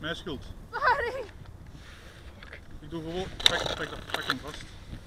mijn schuld. Sorry. Ik doe gewoon, pak hem vast.